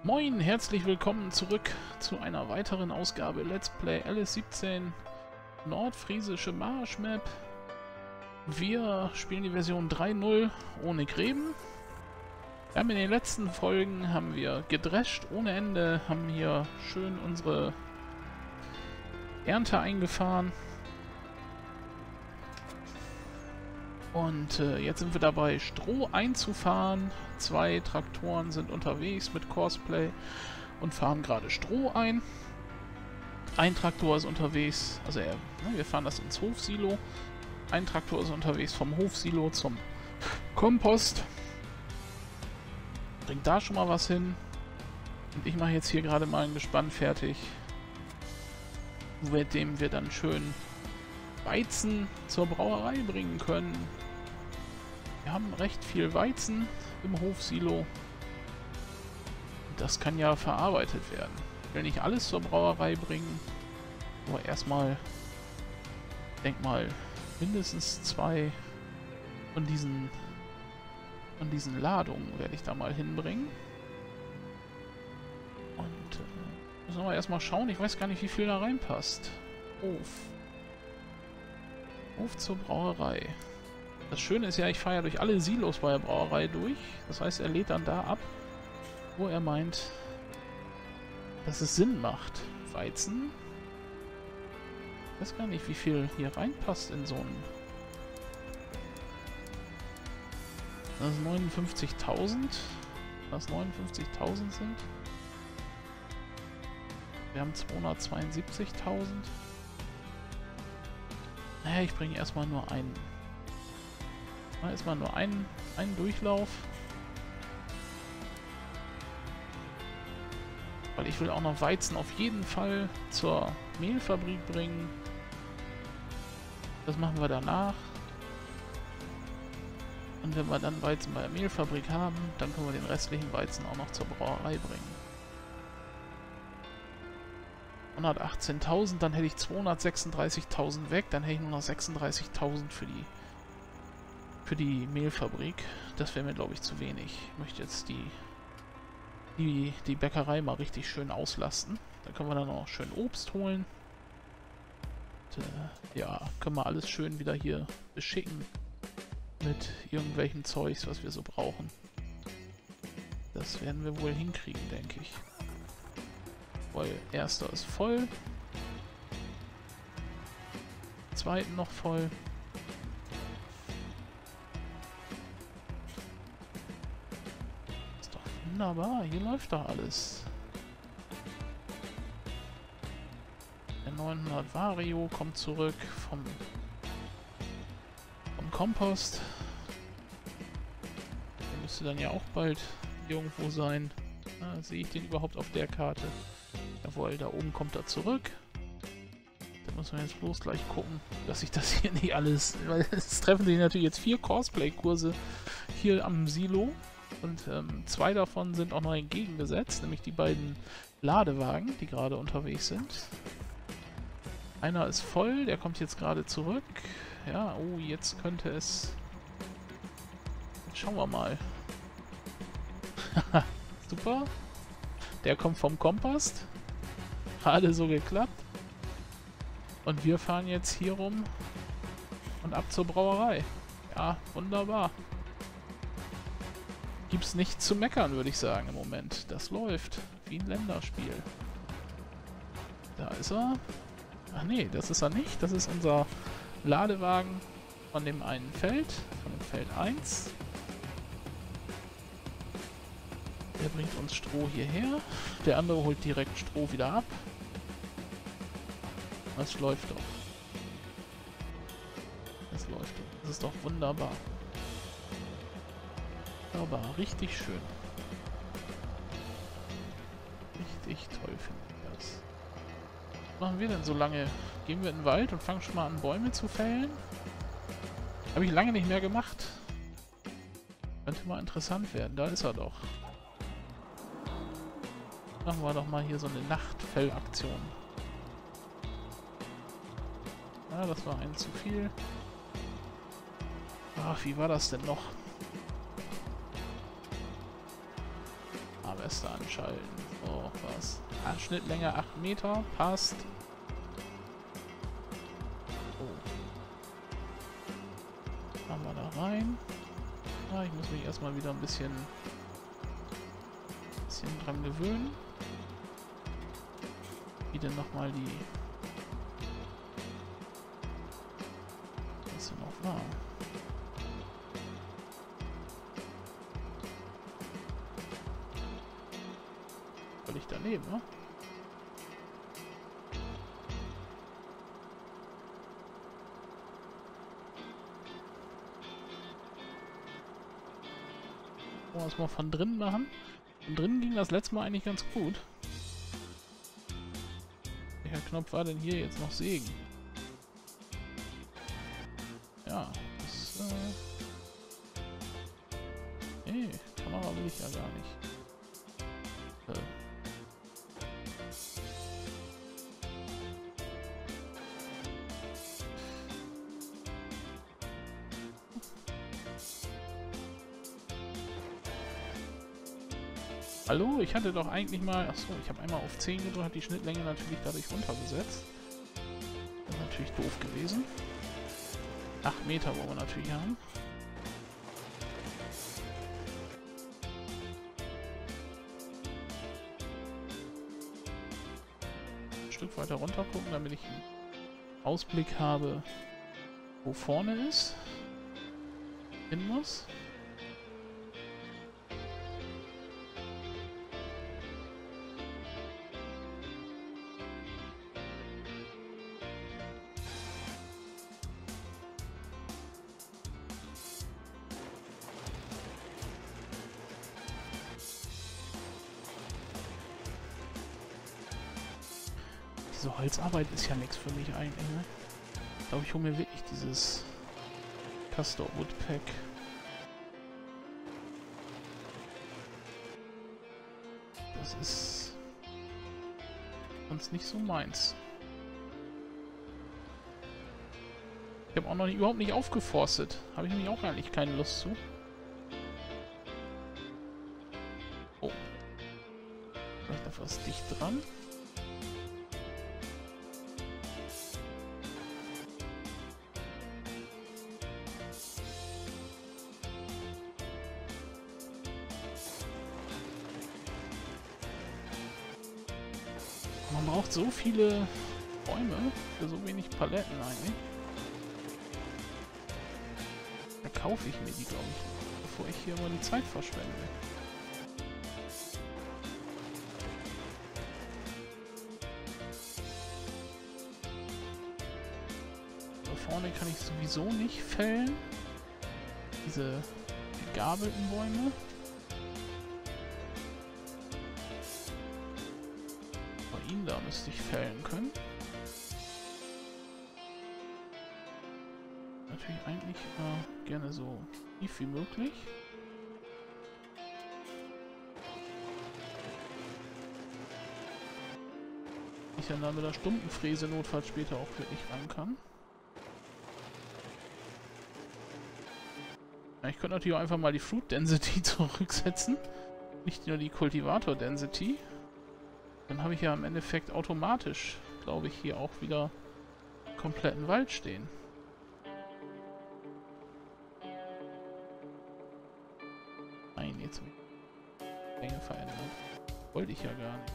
Moin, herzlich willkommen zurück zu einer weiteren Ausgabe Let's Play LS17 Nordfriesische Marschmap. Wir spielen die Version 3.0 ohne Gräben. Wir haben in den letzten Folgen gedrescht ohne Ende, haben hier schön unsere Ernte eingefahren. Und jetzt sind wir dabei, Stroh einzufahren. 2 Traktoren sind unterwegs mit Cosplay und fahren gerade Stroh ein. Ein Traktor ist unterwegs, wir fahren das ins Hofsilo. Ein Traktor ist unterwegs vom Hofsilo zum Kompost. Bringt da schon mal was hin. Und ich mache jetzt hier gerade mal ein Gespann fertig, mit dem wir dann schön Weizen zur Brauerei bringen können. Wir haben recht viel Weizen im Hofsilo. Und das kann ja verarbeitet werden. Ich will nicht alles zur Brauerei bringen, aber erstmal, denk mal, mindestens 2 von diesen Ladungen werde ich da mal hinbringen. Und müssen wir erstmal schauen. Ich weiß gar nicht, wie viel da reinpasst. Hof zur Brauerei. Das Schöne ist ja, ich fahre ja durch alle Silos bei der Brauerei durch. Das heißt, er lädt dann da ab, wo er meint, dass es Sinn macht. Weizen. Ich weiß gar nicht, wie viel hier reinpasst in so einen. Das ist 59.000. Das 59.000 sind. Wir haben 272.000. Naja, ich bringe erstmal nur einen. Erstmal nur einen Durchlauf. Weil ich will auch noch Weizen auf jeden Fall zur Mehlfabrik bringen. Das machen wir danach. Und wenn wir dann Weizen bei der Mehlfabrik haben, dann können wir den restlichen Weizen auch noch zur Brauerei bringen. 118.000, dann hätte ich 236.000 weg, dann hätte ich nur noch 36.000 für die Mehlfabrik. Das wäre mir, glaube ich, zu wenig. Ich möchte jetzt die Bäckerei mal richtig schön auslasten. Da können wir dann auch schön Obst holen. Und, ja, können wir alles schön wieder hier beschicken mit irgendwelchem Zeugs, was wir so brauchen. Das werden wir wohl hinkriegen, denke ich. Weil erster ist voll. Zweiten noch voll. Ist doch wunderbar. Hier läuft doch alles. Der 900 Vario kommt zurück vom Kompost. Der müsste dann ja auch bald irgendwo sein. Sehe ich den überhaupt auf der Karte? Jawohl, da oben kommt er zurück. Da müssen wir jetzt bloß gleich gucken, dass ich das hier nicht alles... Weil es treffen sich natürlich jetzt 4 Cosplay-Kurse hier am Silo. Und 2 davon sind auch noch entgegengesetzt, nämlich die beiden Ladewagen, die gerade unterwegs sind. Einer ist voll, der kommt jetzt gerade zurück. Ja, oh, jetzt könnte es... Jetzt schauen wir mal. Super. Der kommt vom Kompost. Gerade so geklappt. Und wir fahren jetzt hier rum und ab zur Brauerei. Ja, wunderbar. Gibt's nichts zu meckern, würde ich sagen, im Moment. Das läuft wie ein Länderspiel. Da ist er. Ach nee, das ist er nicht. Das ist unser Ladewagen von dem einen Feld, von dem Feld 1. Der bringt uns Stroh hierher. Der andere holt direkt Stroh wieder ab. Das läuft doch. Das läuft doch. Das ist doch wunderbar. Aber richtig schön. Richtig toll finde ich das. Was machen wir denn so lange? Gehen wir in den Wald und fangen schon mal an, Bäume zu fällen? Habe ich lange nicht mehr gemacht. Könnte mal interessant werden. Da ist er doch. Machen wir doch mal hier so eine Nachtfellaktion. Ja, das war ein zu viel. Ach, wie war das denn noch? Fensterreste anschalten. So, was? Ah, Schnittlänge 8 Meter, passt. So. Machen wir da rein. Ah, ich muss mich erstmal wieder ein bisschen dran gewöhnen. Wie denn nochmal die... Was ist denn noch wahr? Völlig daneben, ne? Wollen wir es mal von drinnen machen? Von drinnen ging das letzte Mal eigentlich ganz gut. Welcher Knopf war denn hier jetzt noch Sägen? Ja, das, nee, Kamera will ich ja gar nicht. Hallo, ich hatte doch eigentlich mal... Achso, ich habe einmal auf 10 gedrückt, habe die Schnittlänge natürlich dadurch runtergesetzt. Das ist natürlich doof gewesen. 8 Meter wollen wir natürlich haben. Ein Stück weiter runter gucken, damit ich einen Ausblick habe, wo vorne ist. Hin muss. Diese Holzarbeit ist ja nichts für mich eigentlich, ne? Ich glaube, ich hole mir wirklich dieses Castor Woodpack. Das ist sonst nicht so meins. Ich habe auch noch überhaupt nicht aufgeforstet. Habe ich nämlich auch eigentlich keine Lust zu. Oh. Vielleicht noch was dicht dran. Man braucht so viele Bäume für so wenig Paletten eigentlich. Da kaufe ich mir die, glaube ich, bevor ich hier mal die Zeit verschwende. Da vorne kann ich sowieso nicht fällen. Diese gegabelten Bäume. Da müsste ich fällen können. Natürlich eigentlich gerne so tief wie möglich. Ich dann da mit der Stumpenfräse notfalls später auch wirklich ran kann. Ja, ich könnte natürlich auch einfach mal die Fruit Density zurücksetzen. Nicht nur die Cultivator Density. Dann habe ich ja im Endeffekt automatisch, glaube ich, hier auch wieder kompletten Wald stehen. Nein, jetzt Länge verändert. Wollte ich ja gar nicht.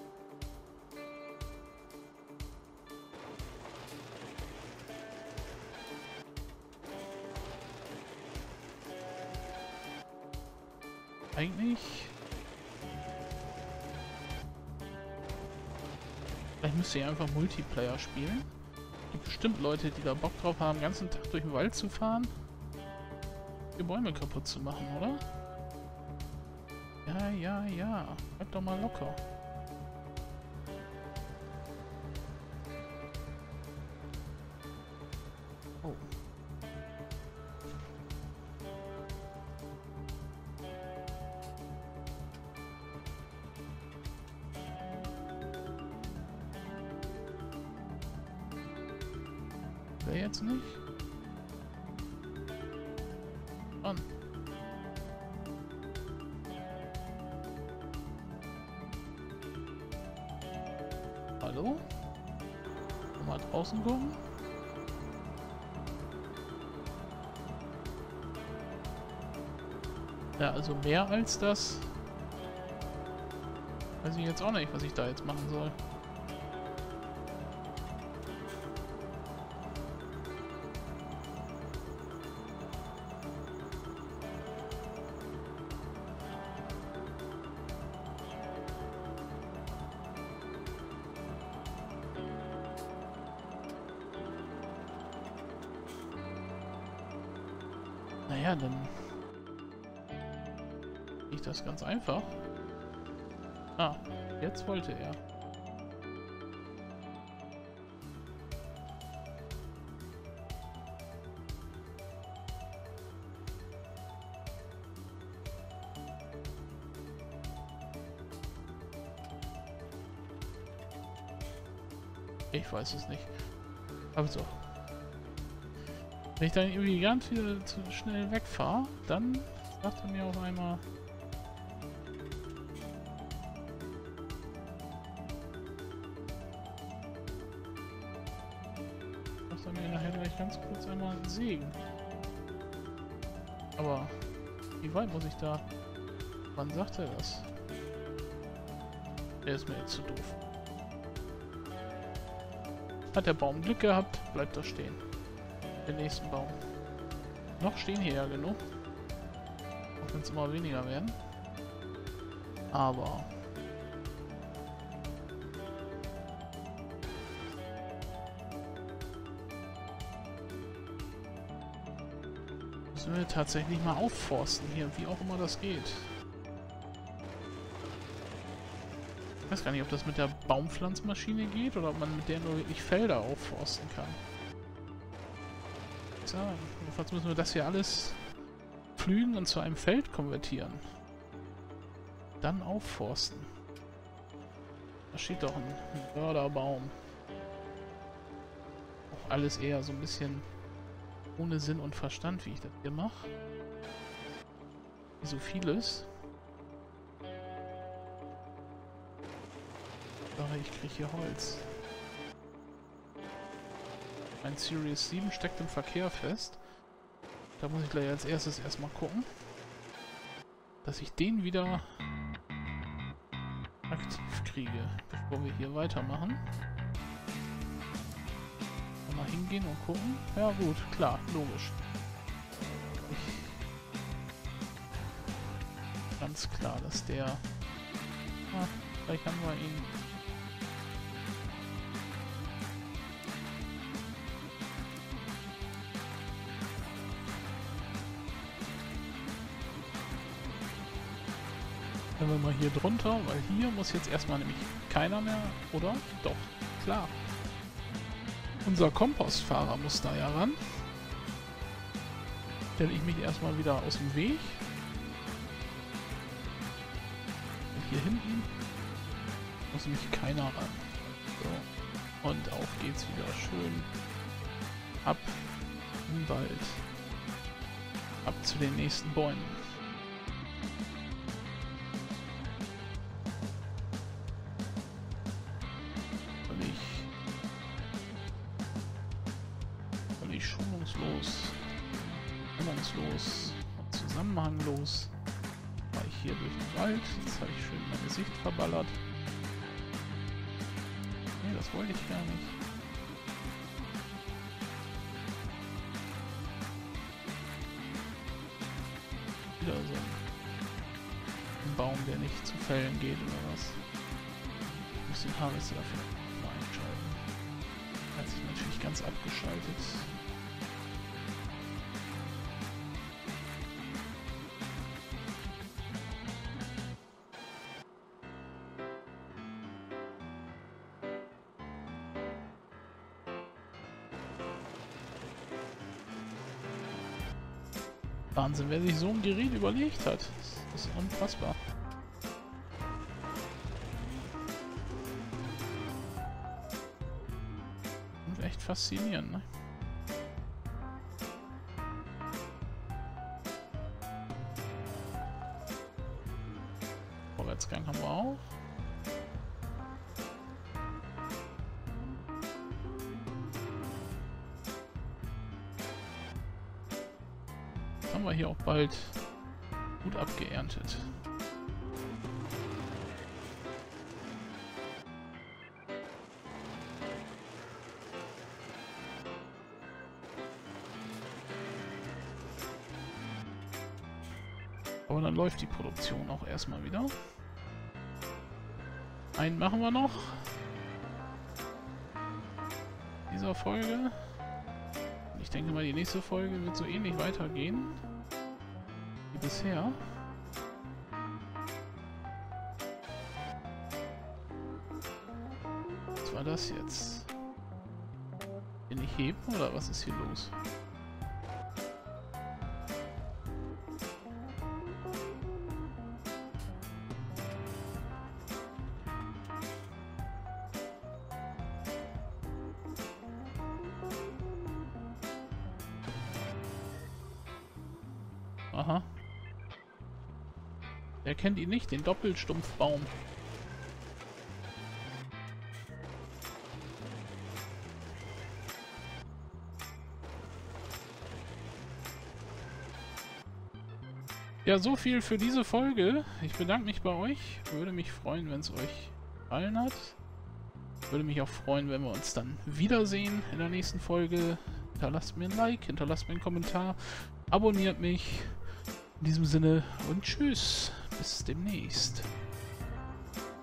Eigentlich... Vielleicht müsste ich einfach Multiplayer spielen. Es gibt bestimmt Leute, die da Bock drauf haben, den ganzen Tag durch den Wald zu fahren, die Bäume kaputt zu machen, oder? Ja, ja, ja. Bleib doch mal locker. Oh. Der jetzt nicht? An. Hallo? Mal draußen gucken. Ja, also mehr als das. Weiß ich jetzt auch nicht, was ich da jetzt machen soll. Naja, dann geht das ganz einfach. Ah, jetzt wollte er. Ich weiß es nicht. Also, wenn ich dann irgendwie ganz wieder zu schnell wegfahre, dann sagt er mir auf einmal... Sagt er mir nachher gleich ganz kurz einmal sägen. Aber wie weit muss ich da... Wann sagt er das? Der ist mir jetzt zu doof. Hat der Baum Glück gehabt, bleibt da stehen. Den nächsten Baum. Noch stehen hier ja genug. Auch wenn es immer weniger werden. Aber... müssen wir tatsächlich mal aufforsten hier, wie auch immer das geht. Ich weiß gar nicht, ob das mit der Baumpflanzmaschine geht oder ob man mit der nur wirklich Felder aufforsten kann. So, jedenfalls müssen wir das hier alles pflügen und zu einem Feld konvertieren. Dann aufforsten. Da steht doch ein Mörderbaum. Auch alles eher so ein bisschen ohne Sinn und Verstand, wie ich das hier mache. Wie so vieles. Aber ich kriege hier Holz. Mein Series 7 steckt im Verkehr fest. Da muss ich gleich als erstes erstmal gucken, dass ich den wieder aktiv kriege, bevor wir hier weitermachen. Mal hingehen und gucken. Ja gut, klar, logisch. Ganz klar, dass der... Ah, vielleicht haben wir ihn... Wenn wir mal hier drunter, weil hier muss jetzt erstmal nämlich keiner mehr, oder? Doch, klar. Unser Kompostfahrer muss da ja ran. Stelle ich mich erstmal wieder aus dem Weg. Und hier hinten muss nämlich keiner ran. So. Und auf geht's wieder schön ab im Wald. Ab zu den nächsten Bäumen. Schonungslos und zusammenhanglos war ich hier durch den Wald. Jetzt habe ich schön mein Gesicht verballert. Nee, das wollte ich gar nicht. Wieder so ein Baum, der nicht zu fällen geht oder was. Ich muss den Harvester dafür mal einschalten. Hat sich natürlich ganz abgeschaltet. Wahnsinn, wer sich so ein Gerät überlegt hat. Das ist unfassbar. Und echt faszinierend, ne? Vorwärtsgang haben wir auch. haben wir hier auch bald gut abgeerntet. Aber dann läuft die Produktion auch erstmal wieder. Einen machen wir noch. Dieser Folge. Ich denke mal, die nächste Folge wird so ähnlich weitergehen wie bisher. Was war das jetzt? Den ich heben oder was ist hier los? Aha. Wer kennt ihn nicht? Den Doppelstumpfbaum. Ja, so viel für diese Folge. Ich bedanke mich bei euch. Würde mich freuen, wenn es euch gefallen hat. Würde mich auch freuen, wenn wir uns dann wiedersehen in der nächsten Folge. Hinterlasst mir ein Like, hinterlasst mir einen Kommentar, abonniert mich. In diesem Sinne und tschüss, bis demnächst.